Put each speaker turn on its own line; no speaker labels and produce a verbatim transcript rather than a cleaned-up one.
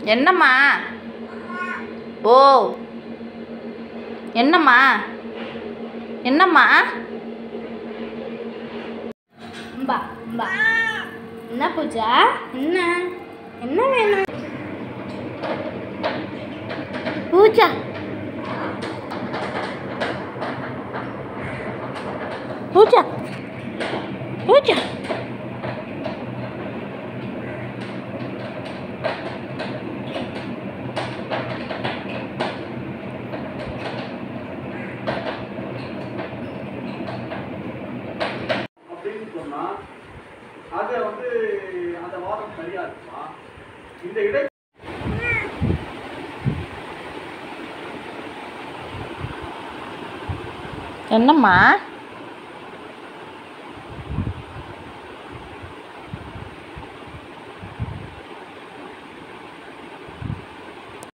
என்னம்மா? ஓ, என்னம்மா? என்னம்மா?
அம்பா அம்பா. என்ன பூஜா? என்ன என்ன வேணும் பூஜா? பூஜா பூஜா
அப்படின்னு சொன்னா அது வந்து அந்த வாதம் சரியா இருக்குமா? இந்த இடை
என்னம்மா?